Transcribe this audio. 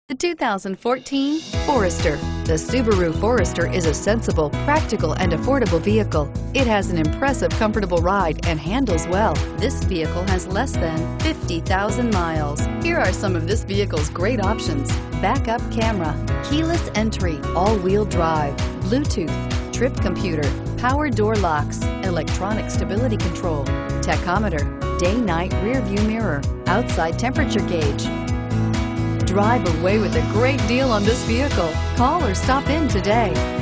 The 2014 Forester. The Subaru Forester is a sensible, practical, and affordable vehicle. It has an impressive, comfortable ride and handles well. This vehicle has less than 50,000 miles. Here are some of this vehicle's great options: backup camera, keyless entry, all-wheel drive, Bluetooth, trip computer, power door locks, electronic stability control, tachometer, day-night rear view mirror, outside temperature gauge. Drive away with a great deal on this vehicle. Call or stop in today.